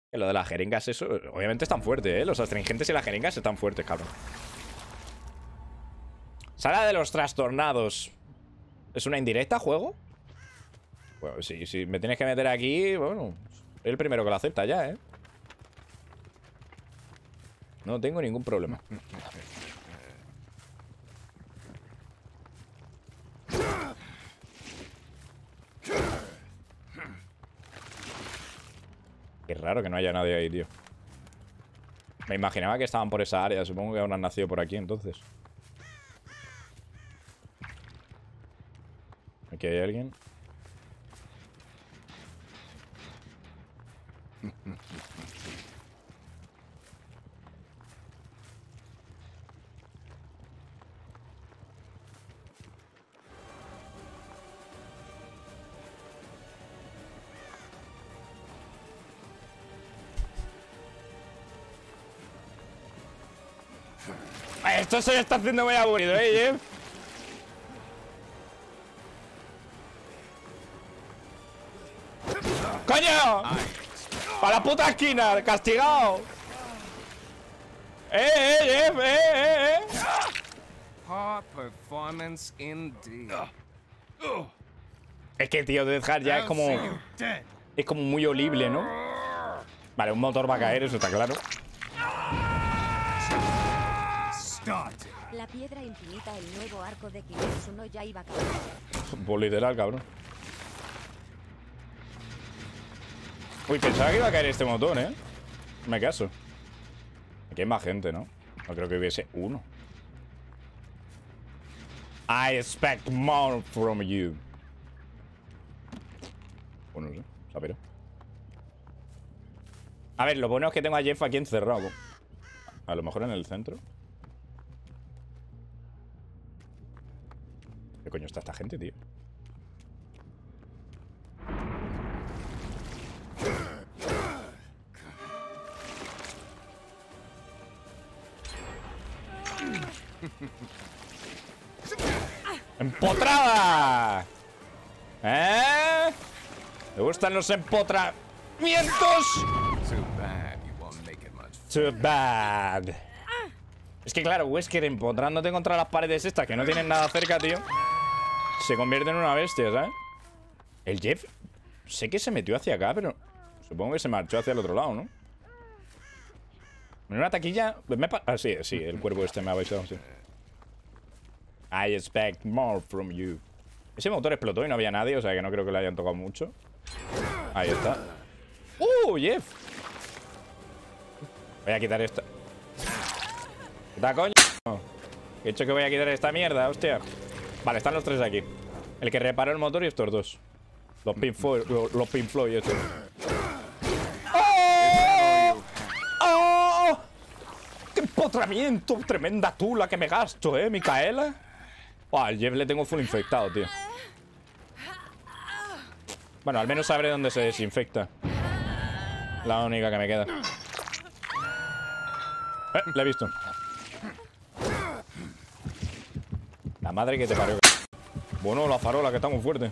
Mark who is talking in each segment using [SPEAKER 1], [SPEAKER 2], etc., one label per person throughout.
[SPEAKER 1] Lo de las jeringas, eso, obviamente es tan fuerte, ¿eh? Los astringentes y las jeringas están fuertes, cabrón. Sala de los trastornados. ¿Es una indirecta, juego? Bueno, si me tienes que meter aquí, bueno, soy el primero que lo acepta ya, ¿eh? No tengo ningún problema. Qué raro que no haya nadie ahí, tío. Me imaginaba que estaban por esa área. Supongo que habrán nacido por aquí, entonces. Aquí hay alguien. Esto se está haciendo muy aburrido, Jeff. ¡Coño! ¡Para la puta esquina! ¡Castigado! Jeff!
[SPEAKER 2] Poor performance indeed.
[SPEAKER 1] Es que, tío, Death Heart ya es como... Es como muy olible, ¿no? Vale, un motor va a caer, eso está claro.
[SPEAKER 3] La piedra infinita, el nuevo arco de Kimetsu no Yaiba.
[SPEAKER 1] Pues literal, cabrón. Uy, pensaba que iba a caer este motor, ¿eh? Me caso. Aquí hay más gente, ¿no? No creo que hubiese uno. I expect more from you. Bueno, no sé, saberé. A ver, lo bueno es que tengo a Jeff aquí encerrado. A lo mejor en el centro. ¿Qué coño está esta gente, tío? ¡Empotrada! ¿Eh? ¿Me gustan los empotramientos?
[SPEAKER 2] Too bad you won't make it much.
[SPEAKER 1] Too bad. Es que claro, Wesker empotrándote contra las paredes estas que no tienen nada cerca, tío, se convierte en una bestia, ¿sabes? El Jeff, sé que se metió hacia acá, pero supongo que se marchó hacia el otro lado, ¿no? En una taquilla... sí, el cuervo este me ha avisado, sí. I expect more from you. Ese motor explotó y no había nadie, o sea que no creo que le hayan tocado mucho. Ahí está. Jeff! Voy a quitar esta. ¿Qué coño? He dicho que voy a quitar esta mierda, hostia. Vale, están los tres aquí. El que reparó el motor y estos dos. Los Pink Floyd estos. ¡Oh! ¡Qué empotramiento! Tremenda tula que me gasto, Micaela. Al Jeff le tengo full infectado, tío. Bueno, al menos sabré dónde se desinfecta. La única que me queda. La he visto. La madre que te parió. Bueno, la farola que está muy fuerte.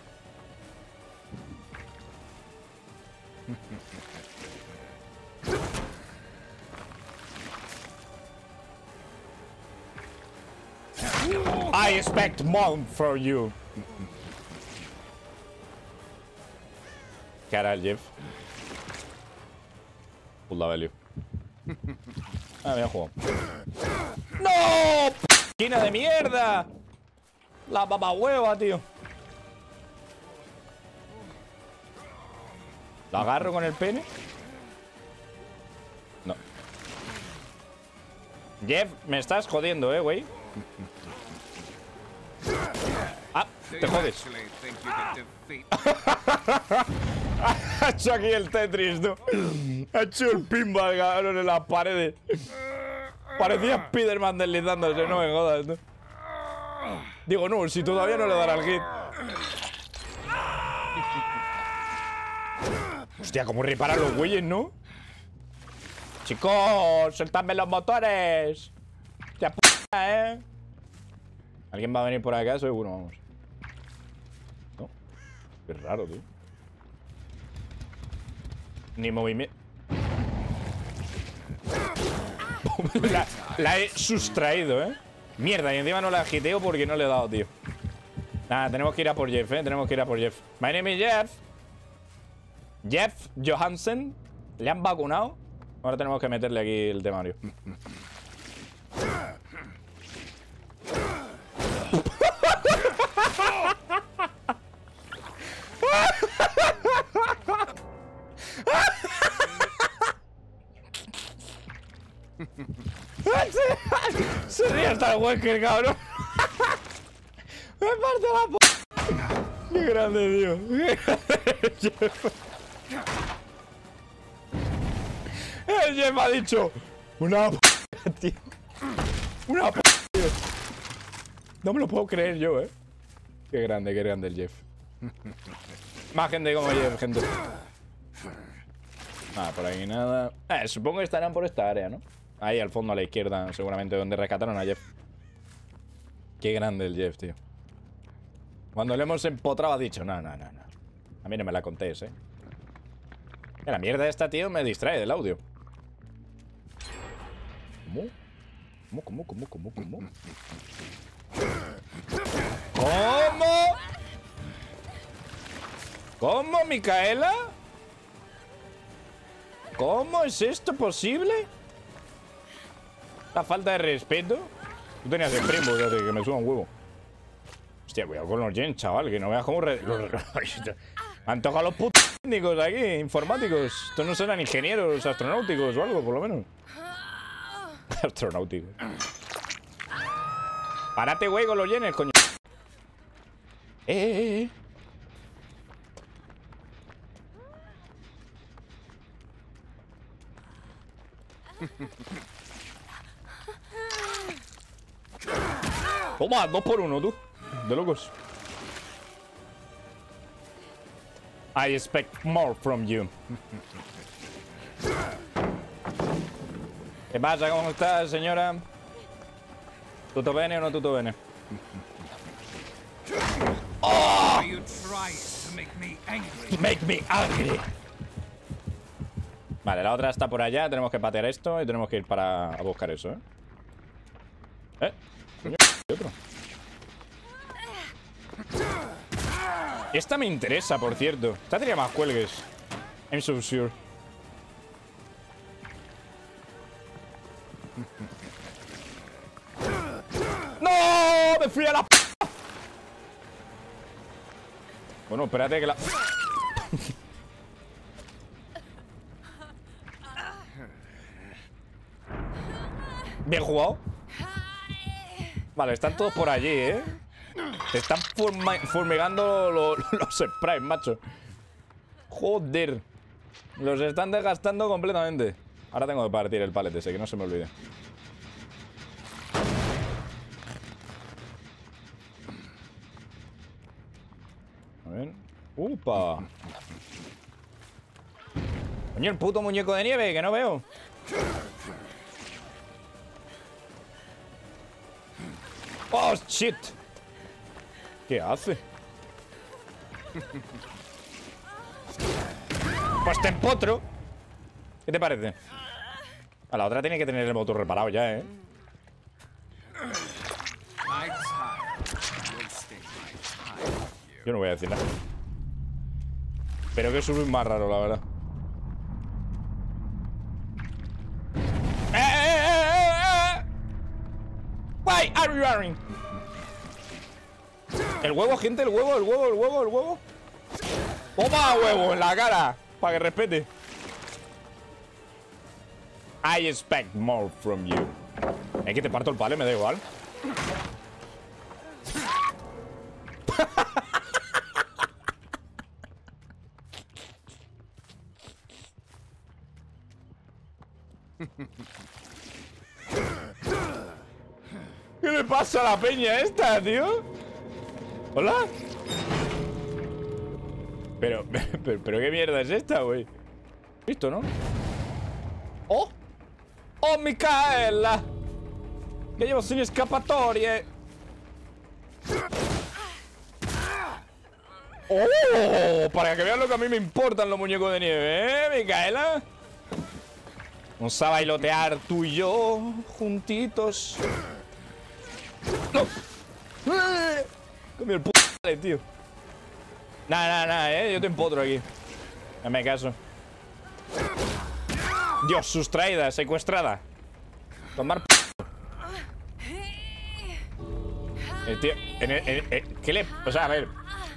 [SPEAKER 1] I expect more from you. ¿Qué hará el Jeff? Pull the value. Bien jugado. ¡No! ¡Esquina de mierda! La papahueva, tío. ¿La agarro con el pene? No. Jeff, me estás jodiendo, güey. Ah, te jodes. Ha hecho aquí el Tetris, ¿no? Ha hecho el pinball, cabrón, en las paredes. Parecía Spiderman deslizándose, no me jodas, ¿no? Digo, no, si todavía no le dará el hit. Hostia, cómo reparan los güeyes, ¿no? Chicos, soltadme los motores. Hostia, p***, ¿Alguien va a venir por acá? Seguro, vamos. ¿No? Qué raro, tío. Ni movimiento. La he sustraído, ¿eh? Mierda, y encima no la agiteo porque no le he dado, tío. Nada, tenemos que ir a por Jeff, ¿eh? Tenemos que ir a por Jeff. My name is Jeff. Jeff Johansen. Le han vacunado. Ahora tenemos que meterle aquí el temario. Se ríe hasta el Wesker, cabrón. Me parte la p... Qué grande, tío. Qué grande, Jeff. El Jeff ha dicho una p... tío. Una p... tío. No me lo puedo creer yo, qué grande el Jeff. Más gente como Jeff, gente. Nada, por aquí nada. Supongo que estarán por esta área, ¿no? Ahí al fondo a la izquierda, seguramente, donde rescataron a Jeff. Qué grande el Jeff, tío. Cuando le hemos empotrado ha dicho, no. A mí no me la contéis, La mierda esta, tío, me distrae del audio. ¿Cómo? ¿Cómo, Micaela? ¿Cómo es esto posible? La falta de respeto. Tú tenías el primo, que me suba un huevo. Hostia, cuidado con los gens, chaval, que no veas cómo... Me han tocado los putos técnicos aquí, informáticos. Estos no serán ingenieros astronáuticos o algo, por lo menos. Astronáuticos. Párate, güey, con los yenes, coño. Toma, 2 por 1, tú. De locos. I expect more from you. ¿Qué pasa? ¿Cómo estás, señora? ¿Tutto bene o no tutto bene? ¡Oh! Make me angry. Vale, la otra está por allá. Tenemos que patear esto y tenemos que ir a buscar eso, Coño, ¿y otro? Esta me interesa, por cierto. Esta tenía más cuelgues. I'm so sure. ¡No! ¡Me fui a la p... Bueno, espérate que la... Bien jugado. Vale, están todos por allí, Se están fumigando los sprites, macho. Joder. Los están desgastando completamente. Ahora tengo que partir el pallet ese, que no se me olvide. A ver. ¡Upa! Coño, el puto muñeco de nieve, que no veo. ¡Oh, shit! ¿Qué hace? Pues te empotro. ¿Qué te parece? A la otra tiene que tener el motor reparado ya, Yo no voy a decir nada. Pero que es un más raro, la verdad. Why are you running? El huevo, gente, el huevo. ¡Toma, huevo! En la cara. Para que respete. I expect more from you. Es que te parto el palo y me da igual. ¿Qué le pasa a la peña esta, tío? ¿Hola? Pero ¿qué mierda es esta, güey? ¿Listo, no? ¡Oh! ¡Oh, Micaela! Que llevo sin escapatoria. ¡Oh! Para que vean lo que a mí me importan los muñecos de nieve, Micaela. Vamos a bailotear tú y yo juntitos. ¡No! Comió el p***, tío. Nada, yo te empotro aquí. Dame caso. Dios, sustraída, secuestrada. Tomar p***. Tío, ¿qué le...? O sea, a ver.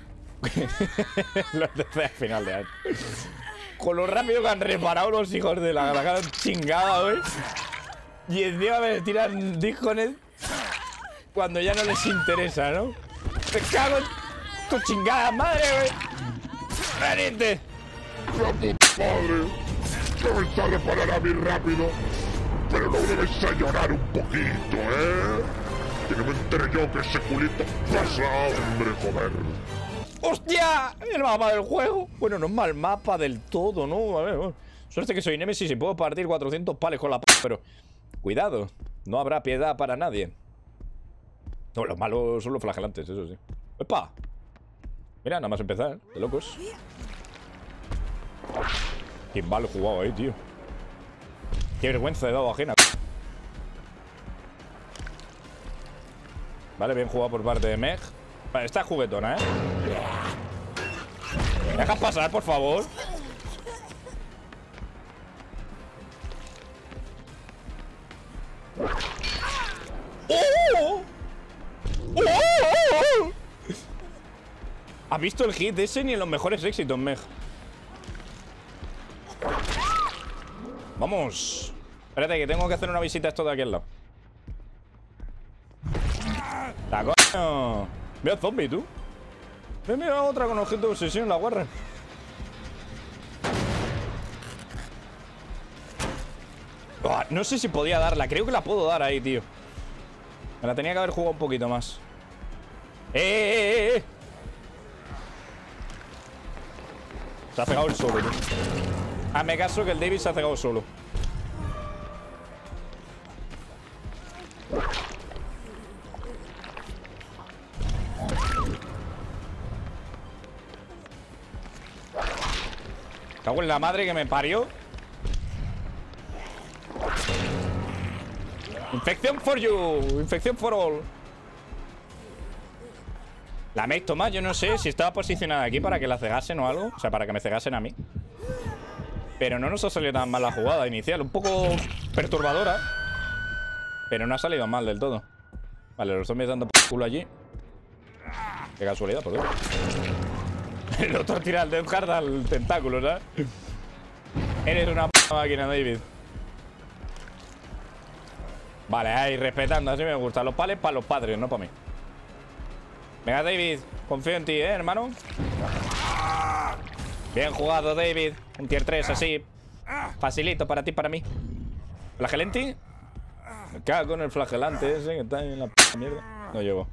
[SPEAKER 1] Los de al final de año. Con lo rápido que han reparado los hijos de la gran chingada, güey. Y encima me tiran Disconnect cuando ya no les interesa, ¿no? ¡Me cago en tu chingada madre, güey! ¡Venite!
[SPEAKER 4] ¡La puta madre! Debes a reparar a mí rápido, pero no debes a llorar un poquito, ¿eh? Que no me enteré yo que ese culito pasa hambre, joder.
[SPEAKER 1] ¡Hostia! El mapa del juego. Bueno, no es mal mapa del todo, ¿no? A ver, bueno. Suerte que soy Nemesis y puedo partir 400 pales con la p... Pero, cuidado, no habrá piedad para nadie. No, los malos son los flagelantes, eso sí. ¡Epa! Mira, nada más empezar, de locos. Qué mal jugado ahí, tío. Qué vergüenza de dado ajena. Vale, bien jugado por parte de Meg. Vale, está juguetona, ¿eh? ¿Me dejas pasar, por favor? ¡Oh! ¡Oh! ¿Has visto el hit ese ni en los mejores éxitos, Meg? Vamos. Espérate, que tengo que hacer una visita a esto de aquí al lado. ¡La coño! Mira zombie, tú. Mira otra con objeto de obsesión en la guarra. Oh, no sé si podía darla. Creo que la puedo dar ahí, tío. Me la tenía que haber jugado un poquito más. ¡Eh! Se ha cegado el solo, tío. Hazme caso que el David se ha cegado solo. Cago en la madre que me parió. Infección for you. Infección for all. La Meg, toma, yo no sé si estaba posicionada aquí para que la cegasen o algo. O sea, para que me cegasen a mí. Pero no nos ha salido tan mal la jugada inicial. Un poco perturbadora, pero no ha salido mal del todo. Vale, los zombies dando por culo allí. Qué casualidad, por Dios. El otro tira al Death Guard al tentáculo, ¿sabes? Eres una p*** máquina, David. Vale, ahí, respetando, así me gusta. Los pales para los padres, no para mí. Venga, David, confío en ti, hermano. Bien jugado, David. Un tier 3, así. Facilito para ti, para mí. ¿Flagelenti? Me cago con el flagelante ese que está ahí en la p*** mierda. No llevo.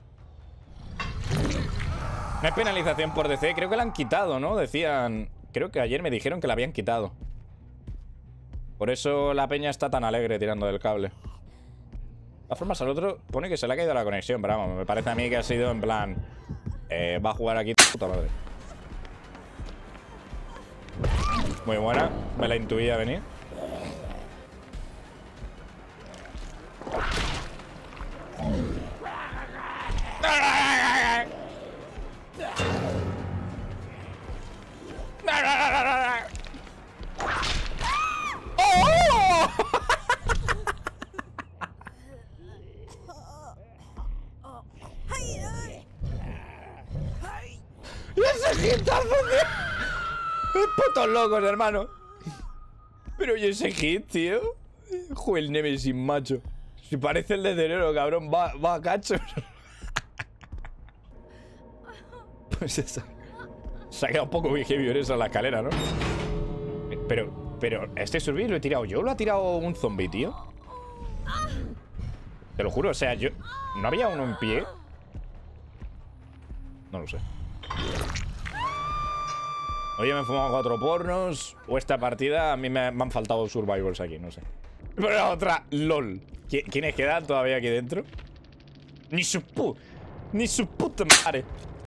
[SPEAKER 1] No hay penalización por DC. Creo que la han quitado, ¿no? Decían... Creo que ayer me dijeron que la habían quitado. Por eso la peña está tan alegre tirando del cable. De todas formas, al otro pone que se le ha caído la conexión. Pero vamos, me parece a mí que ha sido en plan... va a jugar aquí puta madre. Muy buena. Me la intuía venir. ¡Oh! ¡Y ese hitazo, tío! ¡Putos locos, hermano! Pero ¿y ese hit, tío? Joder, el Nemesis, macho. Si parece el de Cerero, cabrón. Va a cachos. Pues eso. Se ha quedado un poco heavy eso en la escalera, ¿no? Pero este survey lo he tirado yo. ¿Lo ha tirado un zombie, tío? Te lo juro, o sea, yo... ¿No había uno en pie? No lo sé. Oye, me he fumado 4 pornos. O esta partida, a mí me han faltado survivors aquí, no sé. Pero la otra, LOL. ¿Quiénes quedan todavía aquí dentro? Ni su puta madre.